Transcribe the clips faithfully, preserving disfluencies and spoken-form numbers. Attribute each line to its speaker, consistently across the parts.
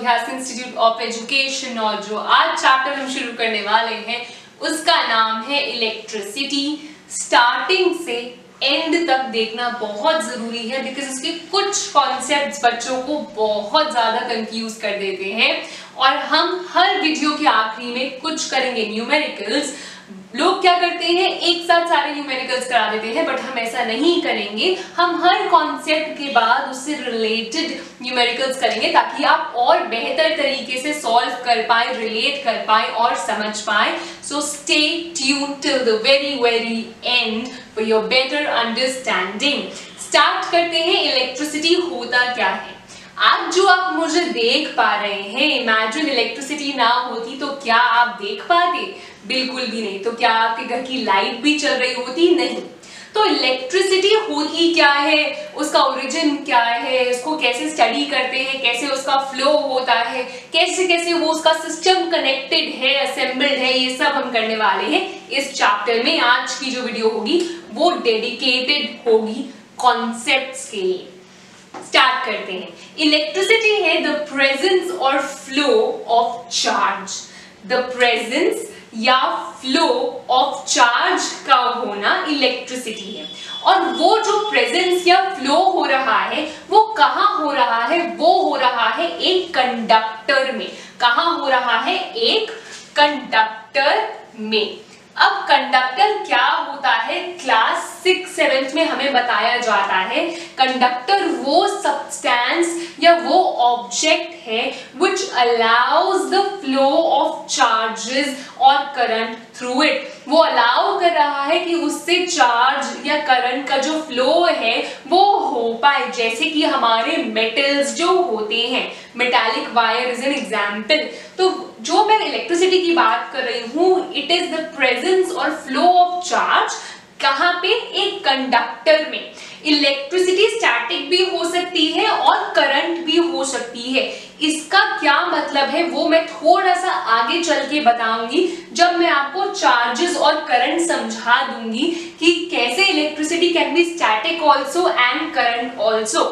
Speaker 1: अभ्यास institute of education और जो आज चैप्टर हम शुरू करने वाले हैं उसका नाम है इलेक्ट्रिसिटी। स्टार्टिंग से एंड तक देखना बहुत जरूरी है बिकॉज उसके कुछ कॉन्सेप्ट्स बच्चों को बहुत ज्यादा कंफ्यूज कर देते हैं और हम हर वीडियो के आखिरी में कुछ करेंगे न्यूमेरिकल्स। लोग क्या करते हैं एक साथ सारे न्यूमेरिकल्स करा देते हैं बट हम ऐसा नहीं करेंगे। हम हर कॉन्सेप्ट के बाद उससे रिलेटेड न्यूमेरिकल्स करेंगे ताकि आप और बेहतर तरीके से सॉल्व कर पाए, रिलेट कर पाए और समझ पाए। So stay tuned till the very very end for your better understanding. Start करते हैं। इलेक्ट्रिसिटी होता क्या है? आज जो आप मुझे देख पा रहे हैं, इमेजिन इलेक्ट्रिसिटी ना होती तो क्या आप देख पाते? बिल्कुल भी नहीं। तो क्या आपके घर की लाइट भी चल रही होती? नहीं। तो इलेक्ट्रिसिटी होती क्या है, उसका ओरिजिन क्या है, उसको कैसे स्टडी करते हैं, कैसे उसका फ्लो होता है, कैसे कैसे वो उसका सिस्टम कनेक्टेड है, असेंबल्ड है, ये सब हम करने वाले हैं इस चैप्टर में। आज की जो वीडियो होगी वो डेडिकेटेड होगी कॉन्सेप्ट्स के लिए। स्टार्ट करते हैं। इलेक्ट्रिसिटी है द प्रेजेंस और flow of charge. The presence या फ्लो ऑफ चार्ज का होना इलेक्ट्रिसिटी है। और वो जो प्रेजेंस या फ्लो हो रहा है वो कहाँ हो रहा है? वो हो रहा है एक कंडक्टर में। कहाँ हो रहा है? एक कंडक्टर में। अब कंडक्टर क्या होता है? क्लास सिक्स सेवेंथ में हमें बताया जाता है कंडक्टर वो सब्सटेंस या वो ऑब्जेक्ट है which allows the flow of charges और करंट थ्रू इट। वो अलाउ कर रहा है कि उससे चार्ज या करंट का जो फ्लो है वो हो पाए। जैसे कि हमारे मेटल्स जो होते हैं, metallic wire is an example. तो जो मैं इलेक्ट्रिसिटी की बात कर रही हूँ, इट इज द प्रेजेंस और फ्लो ऑफ चार्ज। कहाँ पे? एक कंडक्टर में। इलेक्ट्रिसिटी स्टैटिक भी हो सकती है और करंट भी हो सकती है। इसका क्या मतलब है वो मैं थोड़ा सा आगे चल के बताऊंगी जब मैं आपको चार्जेस और करंट समझा दूंगी कि कैसे electricity can be static also and current also.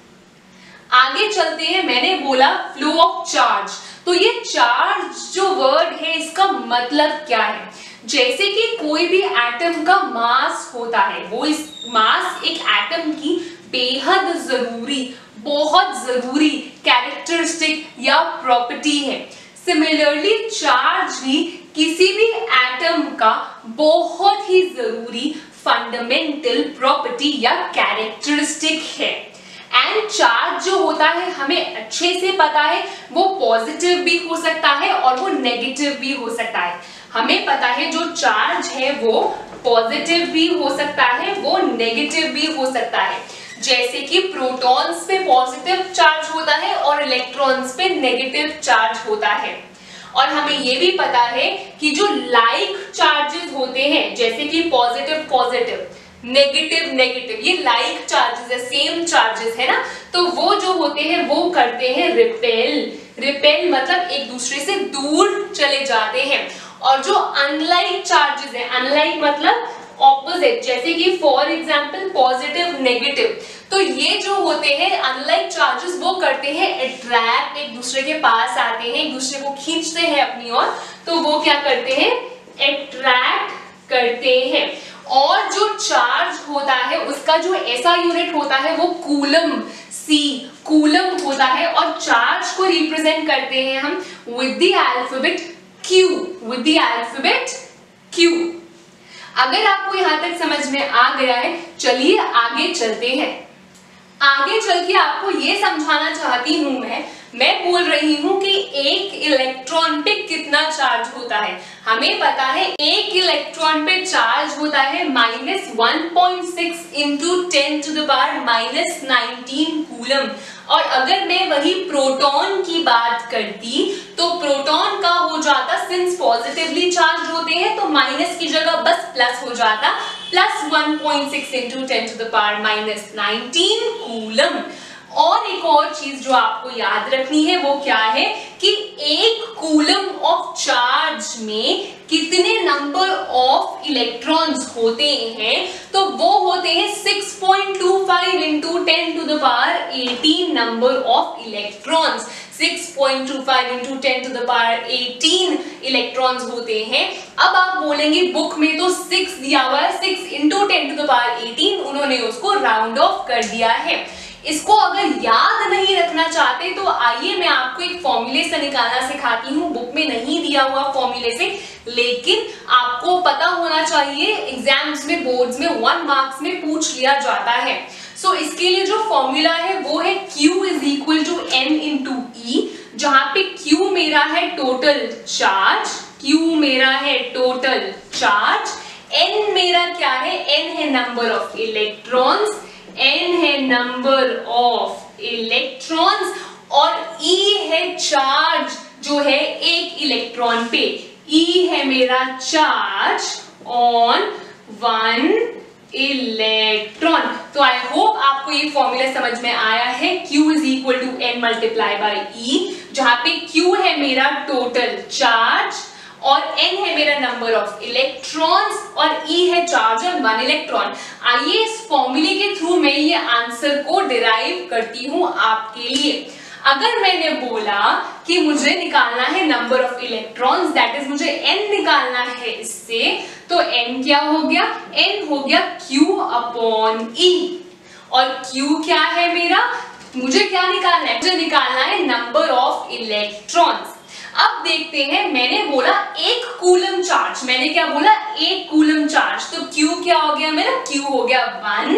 Speaker 1: आगे चलते हैं। मैंने बोला फ्लो ऑफ चार्ज, तो ये चार्ज जो वर्ड है इसका मतलब क्या है? जैसे कि कोई भी एटम का मास होता है, वो इस मास एक एटम की बेहद जरूरी, बहुत जरूरी कैरेक्टरिस्टिक या प्रॉपर्टी है। सिमिलरली चार्ज भी किसी भी एटम का बहुत ही जरूरी फंडामेंटल प्रॉपर्टी या कैरेक्टरिस्टिक है। एंड चार्ज जो होता है हमें अच्छे से पता है वो पॉजिटिव भी हो सकता है और वो नेगेटिव भी हो सकता है। हमें पता है जो चार्ज है वो पॉजिटिव भी हो सकता है, वो नेगेटिव भी हो सकता है। जैसे कि प्रोटॉन्स पे पॉजिटिव चार्ज होता है और इलेक्ट्रॉन्स पे नेगेटिव चार्ज होता है। और हमें ये भी पता है कि जो लाइक चार्जेस होते हैं, जैसे कि पॉजिटिव पॉजिटिव, नेगेटिव नेगेटिव, ये लाइक चार्जेस है, सेम चार्जेस है ना, तो वो जो होते हैं वो करते हैं रिपेल। रिपेल मतलब एक दूसरे से दूर चले जाते हैं। और जो अनलाइक चार्जेस है, अनलाइक मतलब ऑपोजिट, जैसे कि फॉर एग्जांपल पॉजिटिव नेगेटिव, तो ये जो होते हैं अनलाइक चार्जेस वो करते हैं अट्रैक्ट, एक दूसरे के पास आते हैं, एक दूसरे को खींचते हैं अपनी ओर। तो वो क्या करते हैं? अट्रैक्ट करते हैं। और जो चार्ज होता है उसका जो ऐसा यूनिट होता है वो कूलम, सी कूलम होता है। और चार्ज को रिप्रेजेंट करते हैं हम with the alphabet Q, with the alphabet Q। अगर आपको यहां तक समझ में आ गया है, चलिए आगे चलते हैं। आगे चल के आपको ये समझाना चाहती हूं मैं मैं बोल रही हूं कि एक इलेक्ट्रॉन पे कितना चार्ज होता है। हमें पता है एक इलेक्ट्रॉन पे चार्ज होता है minus one point six into ten to the power minus nineteen coulomb. और अगर मैं वही प्रोटॉन की बात करती तो प्रोटॉन का हो जाता, सिंस पॉजिटिवली चार्ज होते हैं तो माइनस की जगह बस प्लस हो जाता, plus one point six into ten to the power minus nineteen coulomb. और एक और चीज जो आपको याद रखनी है वो क्या है कि एक कूलम ऑफ चार्ज में कितने नंबर ऑफ इलेक्ट्रॉन्स होते हैं? तो वो होते हैं six point two five into ten to the power eighteen number of electrons. Six point two five into ten to the power eighteen electrons होते हैं। अब आप बोलेंगे बुक में तो सिक्स दिया हुआ है, six into ten to the power eighteen, उन्होंने उसको राउंड ऑफ कर दिया है। इसको अगर याद नहीं रखना चाहते तो आइए मैं आपको एक फॉर्मूले से निकालना सिखाती हूँ। बुक में नहीं दिया हुआ फॉर्मूले से, लेकिन आपको पता होना चाहिए, एग्जाम्स में बोर्ड्स में वन मार्क्स में पूछ लिया जाता है। सो so, इसके लिए जो फॉर्मूला है वो है Q is equal to N into E, जहां पे Q मेरा है टोटल चार्ज, Q मेरा है टोटल चार्ज, N मेरा क्या है, N है नंबर ऑफ इलेक्ट्रॉन्स, N है नंबर ऑफ इलेक्ट्रॉन्स और E है चार्ज जो है एक इलेक्ट्रॉन पे, E है मेरा चार्ज ऑन वन इलेक्ट्रॉन। तो आई होप आपको ये फॉर्मूला समझ में आया है। Q is equal to N multiply by E, जहां पे Q है मेरा टोटल चार्ज और N है मेरा नंबर ऑफ इलेक्ट्रॉन्स और E है चार्ज ऑन वन इलेक्ट्रॉन। आइए इस फॉर्मूले के थ्रू मैं ये आंसर को डिराइव करती हूं आपके लिए। अगर मैंने बोला कि मुझे निकालना है number of electrons, that is मुझे N निकालना है इससे, तो N क्या हो गया, N हो गया Q अपॉन E। और Q क्या है मेरा, मुझे क्या निकालना है, मुझे निकालना है नंबर ऑफ इलेक्ट्रॉन्स। अब देखते हैं, मैंने बोला एक कूलम चार्ज, मैंने क्या बोला, एक कूलम चार्ज, तो Q क्या हो गया मेरा, Q हो गया वन,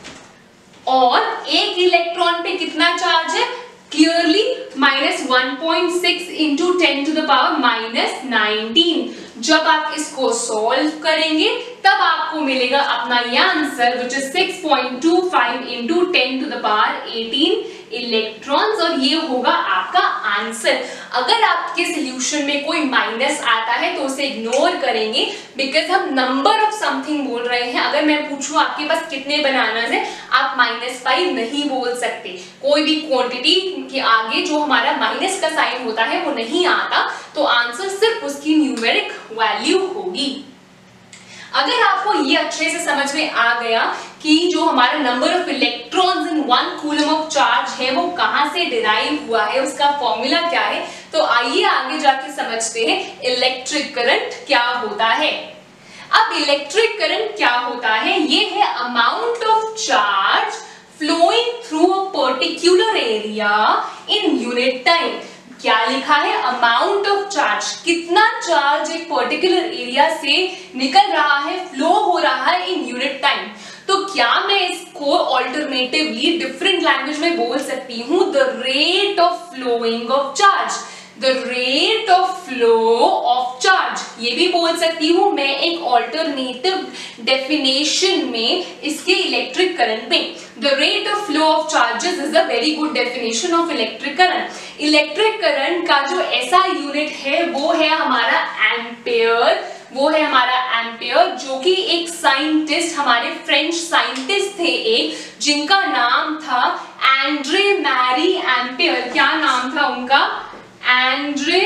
Speaker 1: और एक इलेक्ट्रॉन पे कितना चार्ज है, clearly minus one point six into ten to the power minus nineteen. जब आप इसको सॉल्व करेंगे तब आपको मिलेगा अपना ये answer which is six point two five into ten to the power eighteen electrons, और ये होगा आपका आंसर। अगर आपके सॉल्यूशन में कोई माइनस आता है तो उसे इग्नोर करेंगे, बिकॉज हम नंबर ऑफ समथिंग बोल रहे हैं। अगर मैं पूछूं आपके पास कितने बनानास है, आप माइनस फाइव नहीं बोल सकते। कोई भी क्वांटिटी के आगे जो हमारा माइनस का साइन होता है वो नहीं आता, तो आंसर सिर्फ उसकी न्यूमेरिक वैल्यू होगी। अगर आपको ये अच्छे से समझ में आ गया कि जो हमारा number of electrons in one coulomb of charge है वो कहां से डिराइव हुआ है, उसका फॉर्मूला क्या है, तो आइए आगे जाके समझते हैं इलेक्ट्रिक करंट क्या होता है। अब इलेक्ट्रिक करंट क्या होता है, ये है amount of charge flowing through a particular area in unit time. क्या लिखा है, अमाउंट ऑफ चार्ज, कितना चार्ज एक पर्टिकुलर एरिया से निकल रहा है, फ्लो हो रहा है इन यूनिट टाइम। तो क्या मैं इसको ऑल्टरनेटिवली डिफरेंट लैंग्वेज में बोल सकती हूँ, the rate of flowing of charge, the rate of flow of charge, ये भी बोल सकती हूँ मैं एक ऑल्टरनेटिव डेफिनेशन में इसके इलेक्ट्रिक करंट में। The rate of flow of charges is a very good definition of electric current. Electric current का जो ऐसा यूनिट है वो है हमारा एम्पेयर, वो है हमारा एम्पेयर, जो कि एक साइंटिस्ट, हमारे फ्रेंच साइंटिस्ट थे एक, जिनका नाम था एंड्रे मैरी एम्पेयर। क्या नाम था उनका, एंड्रे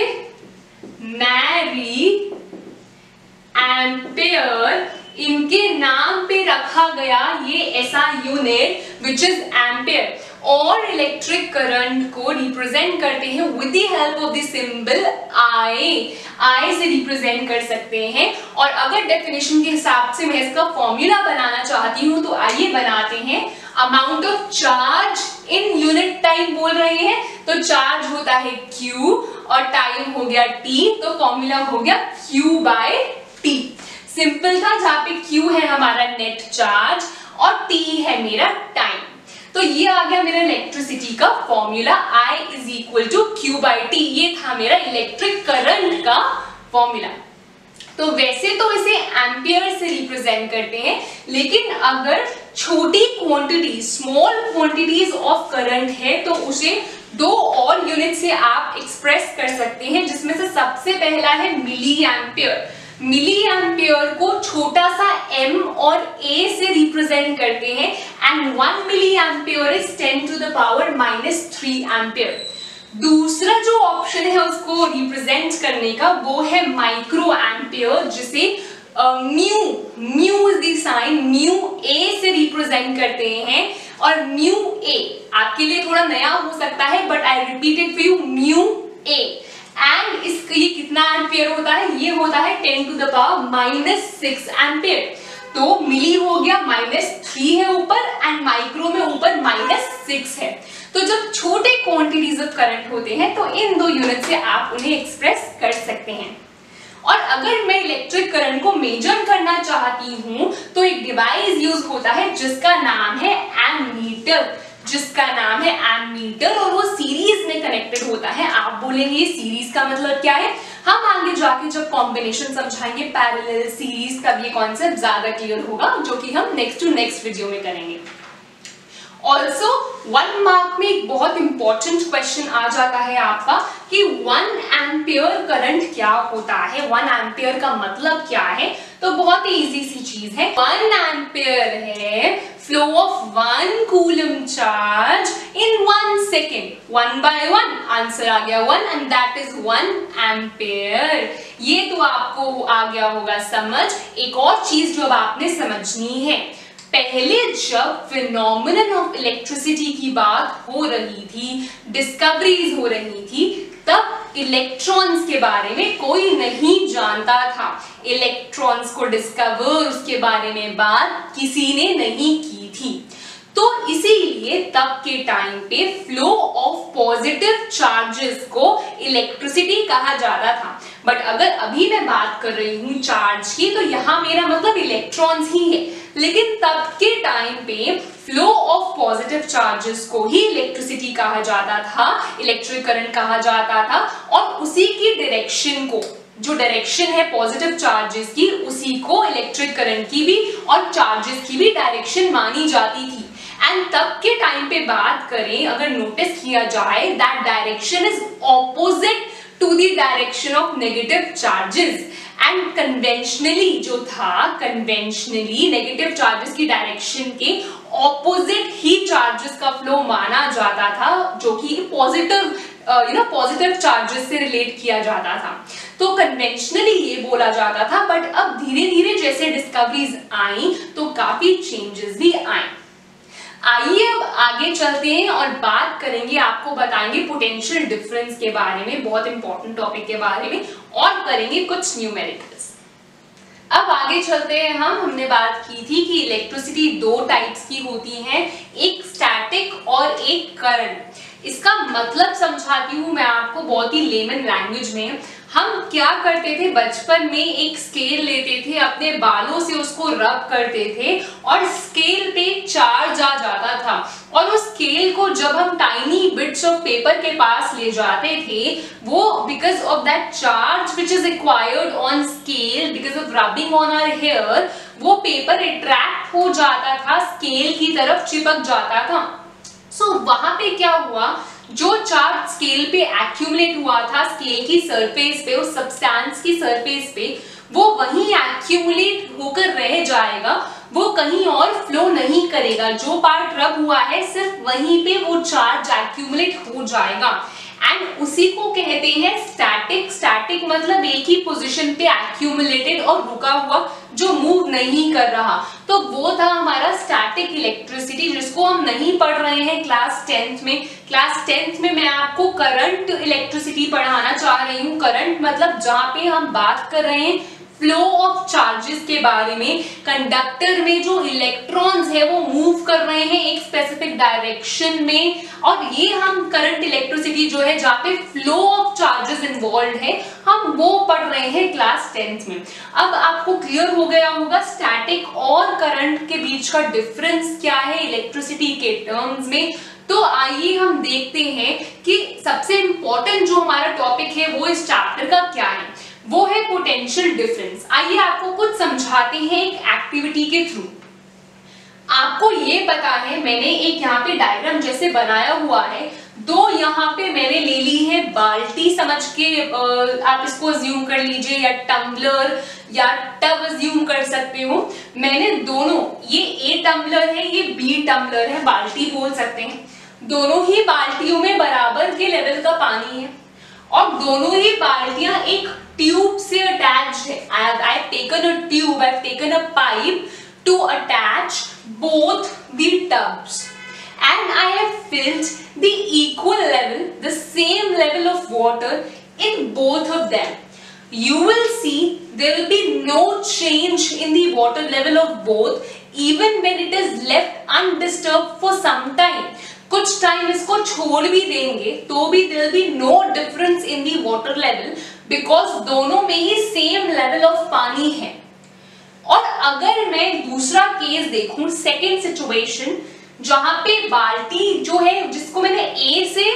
Speaker 1: मैरी एम्पेयर। इनके नाम पे रखा गया ये ऐसा यूनिट विच इज एम्पेयर। और इलेक्ट्रिक करंट को रिप्रेजेंट करते हैं with the help of the symbol I, I से रिप्रेजेंट कर सकते हैं। और अगर डेफिनेशन के हिसाब से मैं इसका फॉर्मूला बनाना चाहती हूँ तो आइए बनाते हैं। Amount of charge in unit time बोल रहे हैं, तो चार्ज होता है Q और टाइम हो गया T, तो फॉर्मूला हो गया Q बाय T। सिंपल था, जहां पे Q है हमारा नेट चार्ज और T है मेरा टाइम। तो ये आ गया मेरा इलेक्ट्रिसिटी का formula, I is equal to Q by T. ये था मेरा इलेक्ट्रिक करंट का फॉर्मूला। तो वैसे तो इसे एम्पियर से रिप्रेजेंट करते हैं, लेकिन अगर छोटी quantity, small quantities of current है तो उसे दो और यूनिट से आप एक्सप्रेस कर सकते हैं, जिसमें से सबसे पहला है मिली एम्पियर। मिली एम्पियर को छोटा सा m और a से रिप्रेजेंट करते हैं, and one milli ampere is ten to the power minus three ampere. दूसरा जो ऑप्शन है उसको रिप्रेजेंट करने का वो है माइक्रो एम्पियर, जिसे mu, mu is the sign, mu a से रिप्रेजेंट रिप्रेजेंट करते हैं, और म्यू ए आपके लिए थोड़ा नया हो सकता है, but I repeat it for you, mu A. And इसका ये कितना एम्पियर होता है, ये होता है ten to the power minus six ampere. तो मिली हो गया, माइनस थ्री है ऊपर, एंड माइक्रो में ऊपर माइनस सिक्स है। तो जब छोटे क्वांटिटीज ऑफ करंट होते हैं तो इन दो यूनिट से आप उन्हें एक्सप्रेस कर सकते हैं। और अगर मैं इलेक्ट्रिक करंट को मेजर करना चाहती हूं तो एक डिवाइस यूज होता है जिसका नाम है एमीटर, जिसका नाम है एमीटर, और वो सीरीज में कनेक्टेड होता है। आप बोलेंगे ये सीरीज का मतलब क्या है, हम आगे जाके जब कॉम्बिनेशन समझाएंगे पैरेलल सीरीज, तब ये कॉन्सेप्ट ज्यादा क्लियर होगा, जो कि हम नेक्स्ट टू नेक्स्ट वीडियो में करेंगे। ऑल्सो वन मार्क में एक बहुत इंपॉर्टेंट क्वेश्चन आ जाता है आपका कि वन एम्पियर करंट क्या होता है, वन एम्पियर का मतलब क्या है। तो बहुत ही इजी सी चीज है, वन एम्पियर है flow of one coulomb charge in one second, one by one, answer आ गया one, and that is one ampere. ये तो आपको आ गया होगा समझ। एक और चीज जो आपने समझनी है, पहले जब फिनोमेनन ऑफ इलेक्ट्रिसिटी की बात हो रही थी, डिस्कवरीज हो रही थी, तब इलेक्ट्रॉन्स के बारे में कोई नहीं जानता था। इलेक्ट्रॉन्स को डिस्कवर, उसके बारे में बात किसी ने नहीं की थी। तो इसीलिए तब के टाइम पे फ्लो ऑफ पॉजिटिव चार्जेस को इलेक्ट्रिसिटी कहा जाता था। बट अगर अभी मैं बात कर रही हूं चार्ज की, तो यहां मेरा मतलब इलेक्ट्रॉन्स ही है, लेकिन तब के टाइम पे फ्लो ऑफ पॉजिटिव चार्जेस को ही इलेक्ट्रिसिटी कहा जाता था, इलेक्ट्रिक करंट कहा जाता था, और उसी की डायरेक्शन को, जो डायरेक्शन है पॉजिटिव चार्जेस की, उसी को इलेक्ट्रिक करंट की भी और चार्जेस की भी डायरेक्शन मानी जाती थी। एंड तब के टाइम पे बात करें, अगर नोटिस किया जाए, that direction is opposite to the direction of negative charges. And conventionally जो था, कन्वेंशनली नेगेटिव चार्जेस की डायरेक्शन के ऑपोजिट ही चार्जेस का फ्लो माना जाता था, जो कि positive you know positive charges से रिलेट किया जाता था। तो कन्वेंशनली ये बोला जाता था, बट अब धीरे धीरे जैसे डिस्कवरीज आई तो काफी चेंजेस भी आए। आइए अब आगे चलते हैं और बात करेंगे, आपको बताएंगे पोटेंशियल डिफरेंस के बारे में, बहुत इंपॉर्टेंट टॉपिक के बारे में, और करेंगे कुछ न्यूमेरिकल्स। अब आगे चलते हैं हम हमने बात की थी कि इलेक्ट्रिसिटी दो टाइप्स की होती है, एक स्टैटिक और एक करंट। इसका मतलब समझाती हूँ मैं आपको बहुत ही लेमन लैंग्वेज में। हम क्या करते थे बचपन में, एक स्केल लेते थे, अपने बालों से उसको रब करते थे और स्केल पे चार्ज आ जाता था, और उस स्केल को जब हम टाइनी बिट्स ऑफ पेपर के पास ले जाते थे, वो because of that charge which is acquired on scale, because of rubbing on our hair, वो पेपर अट्रैक्ट हो जाता था, स्केल की तरफ चिपक जाता था। सो so, वहां पे क्या हुआ, जो चार्ज स्केल पे एक्यूमुलेट हुआ था, स्केल की सरफेस पे, उस सब्सटेंस की सरफेस पे, वो वहीं एक्यूमुलेट होकर रह जाएगा, वो कहीं और फ्लो नहीं करेगा। जो पार्ट रब हुआ है सिर्फ वहीं पे वो चार्ज एक्यूमुलेट हो जाएगा, एंड उसी को कहते हैं स्टैटिक। स्टैटिक मतलब एक ही पोजीशन पे एक्यूमुलेटेड और रुका हुआ, जो मूव नहीं कर रहा। तो वो था हमारा स्टैटिक इलेक्ट्रिसिटी, जिसको हम नहीं पढ़ रहे हैं क्लास टेंथ में। क्लास टेंथ में मैं आपको करंट इलेक्ट्रिसिटी पढ़ाना चाह रही हूँ। करंट मतलब जहाँ पे हम बात कर रहे हैं फ्लो ऑफ चार्जेस के बारे में, कंडक्टर में जो इलेक्ट्रॉन्स है वो मूव कर रहे हैं एक स्पेसिफिक डायरेक्शन में, और ये हम करंट इलेक्ट्रिसिटी जो है जहाँ पे फ्लो ऑफ चार्जेस इन्वॉल्व है, हम वो पढ़ रहे हैं क्लास टेंथ में। अब आपको क्लियर हो गया होगा स्टैटिक और करंट के बीच का डिफरेंस क्या है इलेक्ट्रिसिटी के टर्म्स में। तो आइए हम देखते हैं कि सबसे इंपॉर्टेंट जो हमारा टॉपिक है वो इस चैप्टर का क्या है, वो है पोटेंशियल डिफरेंस। आइए आपको कुछ समझाते हैं एक एक्टिविटी के थ्रू। आपको ये पता है, मैंने एक यहाँ पे डायग्राम जैसे बनाया हुआ है, दो यहाँ पे मैंने ले ली है बाल्टी, समझ के आप इसको अज्यूम कर लीजिए, या टम्बलर या टब अज्यूम कर सकते हो। मैंने दोनों, ये ए टम्बलर है, ये बी टम्बलर है, बाल्टी बोल सकते हैं। दोनों ही बाल्टियों में बराबर के लेवल का पानी है, और दोनों ही बाल्टियां एक ट्यूब से अटैच्ड है। I have taken a tube, I have taken a pipe to attach both the tubs, and I have filled the equal level, the same level of water in both of them. You will see there will be no change in the water level of both even when it is left undisturbed for some time. कुछ time इसको छोड़ भी देंगे तो भी there will be no difference in the water level because दोनों में ही same level of पानी है। और अगर मैं दूसरा केस देखूं, सेकेंड सिचुएशन, जहां पे बाल्टी जो है जिसको मैंने ए से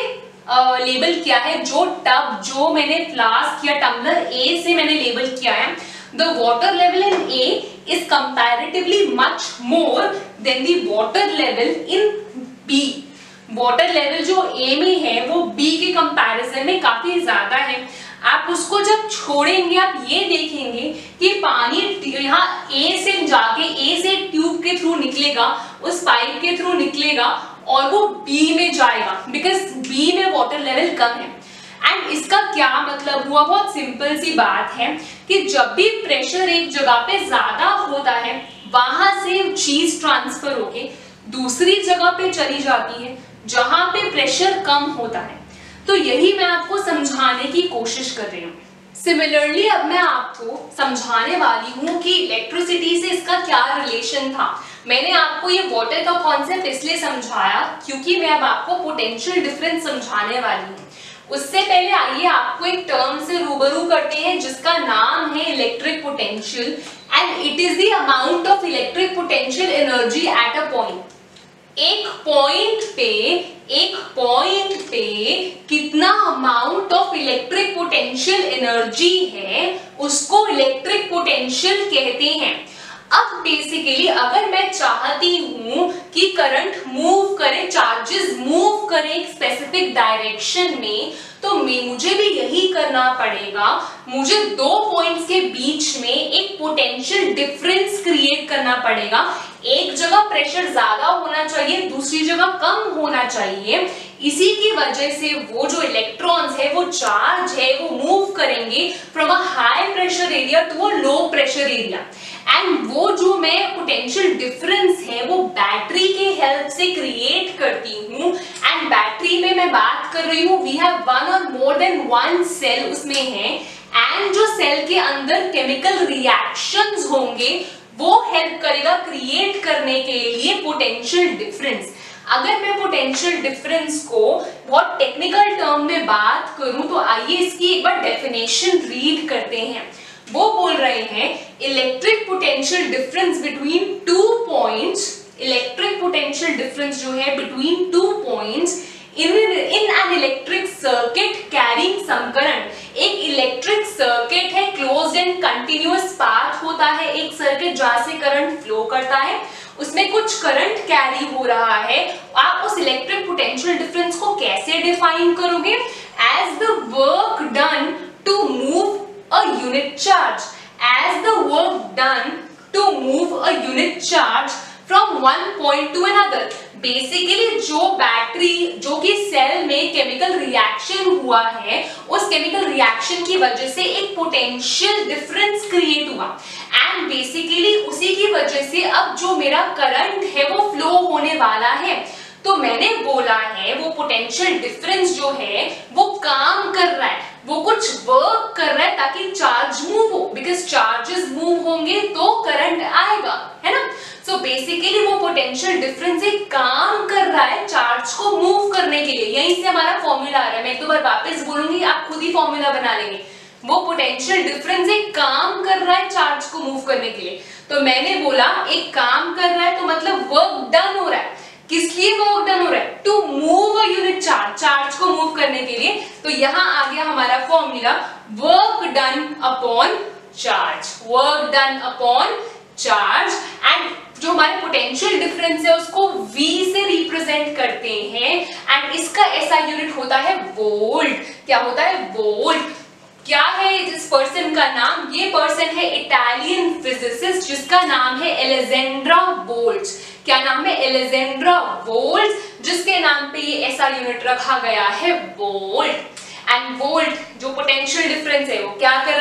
Speaker 1: लेबल uh, किया है, जो टब जो मैंने फ्लास्क या टम्बलर ए से मैंने लेबल किया है, the water level in A is comparatively much more than the water level in B. Water level जो ए में है वो बी के कंपैरिजन में काफी ज्यादा है। आप उसको जब छोड़ेंगे आप ये देखेंगे कि पानी यहाँ ए से जाके ए से ट्यूब के थ्रू निकलेगा, उस पाइप के थ्रू निकलेगा और वो बी में जाएगा बिकॉज बी में वाटर लेवल कम है। एंड इसका क्या मतलब हुआ, बहुत सिंपल सी बात है कि जब भी प्रेशर एक जगह पे ज्यादा होता है वहां से चीज ट्रांसफर होके दूसरी जगह पे चली जाती है जहां पे प्रेशर कम होता है। तो यही मैं आपको समझाने की कोशिश कर रही हूँ। सिमिलरली अब मैं आपको समझाने वाली हूँ कि इलेक्ट्रिसिटी से इसका क्या रिलेशन था। मैंने आपको ये वाटर का कॉन्सेप्ट इसलिए समझाया क्योंकि मैं अब आपको पोटेंशियल डिफरेंस समझाने वाली हूँ। उससे पहले आइए आपको एक टर्म से रूबरू करते हैं जिसका नाम है electric potential, and it is the amount of electric potential energy at a point. एक पॉइंट पे एक पॉइंट पे कितना amount of electric potential energy है उसको इलेक्ट्रिक पोटेंशियल कहते हैं। अब बेसिकली अगर मैं चाहती हूं कि करंट मूव करे, चार्जेस मूव करे एक स्पेसिफिक डायरेक्शन में, तो मुझे भी यही करना पड़ेगा। मुझे दो पॉइंट्स के बीच में एक पोटेंशियल डिफरेंस क्रिएट करना पड़ेगा। एक जगह प्रेशर ज्यादा होना चाहिए, दूसरी जगह कम होना चाहिए। इसी की वजह से वो जो इलेक्ट्रॉन्स है, वो चार्ज है, वो मूव करेंगे from a high pressure area to a low pressure area. And वो जो मैं पोटेंशियल डिफरेंस है वो बैटरी के हेल्प से क्रिएट करती हूँ। एंड बैटरी में मैं बात कर रही हूँ, वी हैव वन और मोर देन वन सेल उसमें है, एंड जो सेल के अंदर केमिकल रिएक्शंस होंगे वो हेल्प करेगा क्रिएट करने के लिए पोटेंशियल डिफरेंस। अगर मैं पोटेंशियल डिफरेंस को बहुत टेक्निकल टर्म में बात करूं तो आइए इसकी एक बार डेफिनेशन रीड करते हैं। वो बोल रहे हैं electric potential difference between two points, electric potential difference जो है between two points in in an electric circuit carrying some current. एक इलेक्ट्रिक सर्किट है, क्लोज्ड एंड कंटिन्यूअस पाथ होता है एक सर्किट जहां से करंट फ्लो करता है, उसमें कुछ करंट कैरी हो रहा है। आप उस इलेक्ट्रिक पोटेंशियल डिफरेंस को कैसे डिफाइन करोगे? As the work done to move a unit charge, as the work done to move a unit charge from one point to another। Basically जो बैटरी जो कि सेल में केमिकल रिएक्शन हुआ है, उस केमिकल रिएक्शन की वजह से एक पोटेंशियल डिफरेंस क्रिएट हुआ, एंड बेसिकली उसी की वजह से अब जो मेरा करंट है वो फ्लो होने वाला है। तो मैंने बोला है वो पोटेंशियल डिफरेंस जो है वो काम कर रहा है, वो कुछ वर्क कर रहा है ताकि चार्ज मूव हो, बिकॉज चार्जेस मूव होंगे तो करंट आएगा, है ना। सो बेसिकली वो पोटेंशियल डिफरेंस एक काम कर रहा है चार्ज को मूव करने के लिए। यहीं से हमारा फॉर्मूला आ रहा है, मैं एक दो बार वापस बोलूंगी, आप खुद ही फॉर्मूला बना लेंगे। वो पोटेंशियल डिफरेंस एक काम कर रहा है चार्ज को मूव करने के लिए। तो मैंने बोला एक काम कर रहा है तो मतलब वर्क डन हो रहा है। किस लिए वर्क डन हो रहा है? To move a unit charge, charge को मूव करने के लिए। तो यहां आ गया हमारा formula work done upon charge, work done upon charge. And जो हमारे पोटेंशियल डिफरेंस है उसको V से रिप्रेजेंट करते हैं, एंड इसका ऐसा यूनिट होता है वोल्ट। क्या होता है? वोल्ट। क्या है इस पर्सन का नाम? ये पर्सन है इटालियन फिजिसिस्ट जिसका नाम है एलेजेंड्रा वोल्ट्ज। क्या नाम है? एलेजेंड्रा वोल्ट्ज, जिसके नाम पे ये ऐसा यूनिट रखा गया है वोल्ट। एंड वोल्ट जो पोटेंशियल डिफरेंस है वो क्या कर रहा है?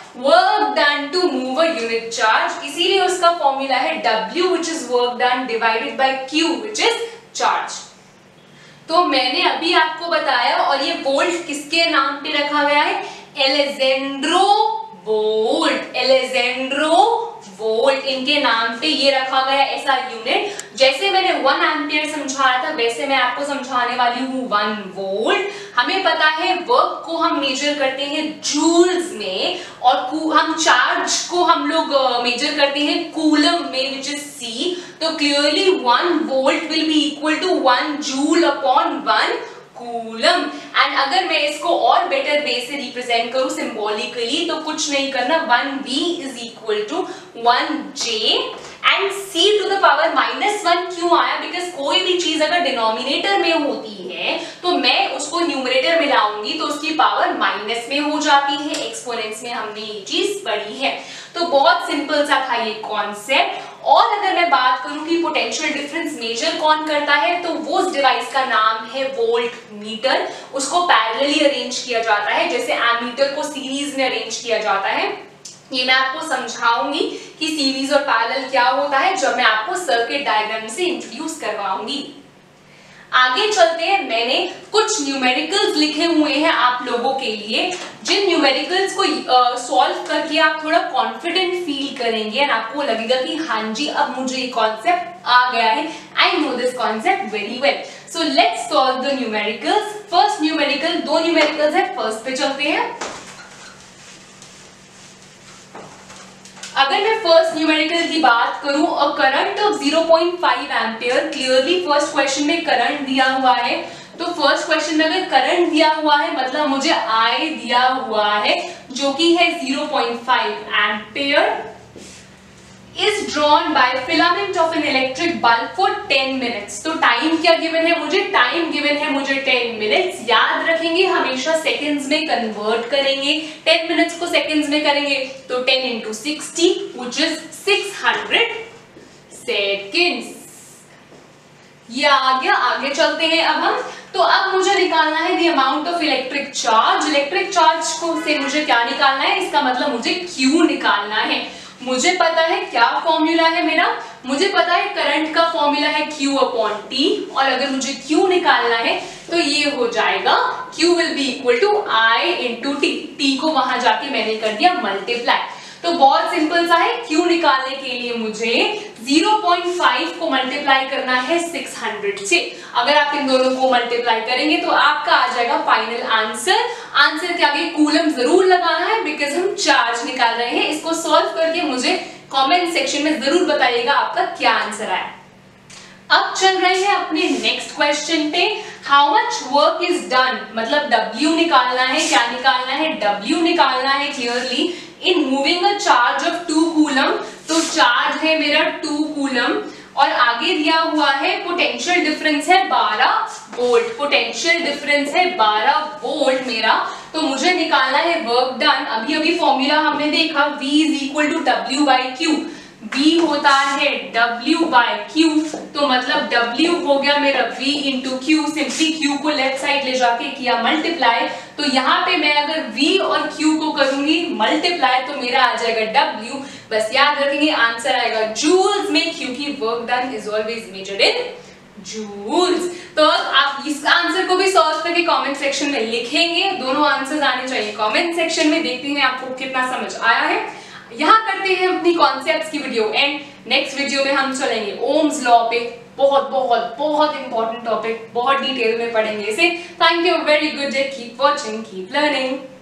Speaker 1: Work done to move a unit charge, इसीलिए उसका फॉर्मूला है W which is work done divided by Q which is charge। तो मैंने अभी आपको बताया, और ये वोल्ट किसके नाम पे रखा गया है? एलेजेंड्रो वोल्ट, एलेजेंड्रो वोल्ट इनके नाम पे ये रखा गया ऐसा यूनिट। जैसे मैंने वन एम्पियर समझाया था वैसे मैं आपको समझाने वाली हूँ वन वोल्ट। हमें पता है वर्क को हम मेजर करते हैं जूल्स में, और हम चार्ज को हम लोग मेजर करते हैं कूलम में विच इज सी। तो clearly one volt will be equal to one joule upon one coulomb. And अगर मैं इसको और बेटर वे से रिप्रेजेंट करूं सिंबॉलिकली तो कुछ नहीं करना, one V is equal to one J and C to the power minus one क्यों आया? बिकॉज कोई भी चीज अगर डिनोमिनेटर में होती है तो मैं उसको न्यूमरेटर में लाऊंगी तो उसकी पावर माइनस में हो जाती है। एक्सपोनेंट्स में हमने ये चीज पढ़ी है। तो बहुत सिंपल सा था ये कॉन्सेप्ट। और अगर मैं बात करूं कि पोटेंशियल डिफरेंस मेजर कौन करता है, तो वो उस डिवाइस का नाम है वोल्ट मीटर। उसको पैरेलली अरेंज किया जाता है, जैसे एमीटर को सीरीज में अरेंज किया जाता है। ये मैं आपको समझाऊंगी कि सीरीज और पैरेलल क्या होता है जब मैं आपको सर्किट डायग्राम से इंट्रोड्यूस करवाऊंगी। आगे चलते हैं। मैंने कुछ न्यूमेरिकल्स लिखे हुए हैं आप लोगों के लिए, जिन न्यूमेरिकल्स को सॉल्व uh, करके आप थोड़ा कॉन्फिडेंट फील करेंगे और आपको लगेगा कि हाँ जी अब मुझे ये कॉन्सेप्ट आ गया है, I know this concept very well. So let's solve the numericals. First numerical, दो न्यूमेरिकल्स है, फर्स्ट पे चलते हैं। अगर मैं फर्स्ट न्यूमेरिकल की बात करूं, a current of zero point five ampere, clearly first question में करंट दिया हुआ है। तो फर्स्ट क्वेश्चन में अगर करंट दिया हुआ है मतलब मुझे आई दिया हुआ है जो कि है zero point five ampere, is drawn by filament of an electric bulb for ten minutes। तो टाइम क्या गिवन है मुझे? टाइम गिवन है मुझे टेन मिनट्स। याद रखेंगे हमेशा सेकंड्स में कन्वर्ट करेंगे, टेन मिनट्स को सेकंड्स में करेंगे तो ten into sixty which is six hundred seconds. ये आ गया। आगे चलते हैं अब हम। तो अब मुझे निकालना है the amount of electric charge. Electric charge को से मुझे क्या निकालना है? इसका मतलब मुझे Q निकालना है। मुझे पता है क्या फॉर्मूला है मेरा, मुझे पता है करंट का फॉर्मूला है Q अपॉन T, और अगर मुझे Q निकालना है तो ये हो जाएगा Q will be equal to I into T. T को वहां जाके मैंने कर दिया मल्टीप्लाई। तो बहुत सिंपल सा है। Q निकालने के लिए मुझे ज़ीरो पॉइंट फाइव को मल्टीप्लाई करना है सिक्स हंड्रेड से। अगर आप इन दोनों को मल्टीप्लाई करेंगे तो आपका आ जाएगा फाइनल आंसर। आंसर के आगे कूलम जरूर लगाना है बिकॉज हम चार्ज निकाल रहे हैं। इसको सॉल्व करके मुझे कमेंट सेक्शन में जरूर बताइएगा आपका क्या आंसर आया। अब चल रहे हैं अपने नेक्स्ट क्वेश्चन पे। How much work is done, मतलब W निकालना है। क्या निकालना है? W निकालना है clearly in moving a charge of two coulomb. तो चार्ज है मेरा टू कूलम और आगे दिया हुआ है पोटेंशियल डिफरेंस है बारह वोल्ट। पोटेंशियल डिफरेंस है बारह वोल्ट मेरा। तो मुझे निकालना है वर्क डन। अभी अभी फॉर्मूला हमने देखा V is equal to W by Q. V होता है W बाय Q, तो मतलब W हो गया मेरा V into Q. Simply Q को लेफ्ट साइड ले जाके किया मल्टीप्लाई। तो यहाँ पे मैं अगर V और Q को करूंगी मल्टीप्लाई तो मेरा आ जाएगा W। बस याद रखेंगे आंसर आएगा जूल्स में, क्योंकि work done is always measured in joules. तो आप इस आंसर को भी सॉल्व करके कमेंट सेक्शन में लिखेंगे। दोनों आंसर्स आने चाहिए कमेंट सेक्शन में। देखते हैं आपको कितना समझ आया है। यहाँ करते हैं अपनी कॉन्सेप्ट्स की वीडियो एंड। नेक्स्ट वीडियो में हम चलेंगे ओम्स लॉ पे। बहुत बहुत बहुत इंपॉर्टेंट टॉपिक, बहुत डिटेल में पढ़ेंगे इसे। Thank you, very good day, keep watching, keep learning.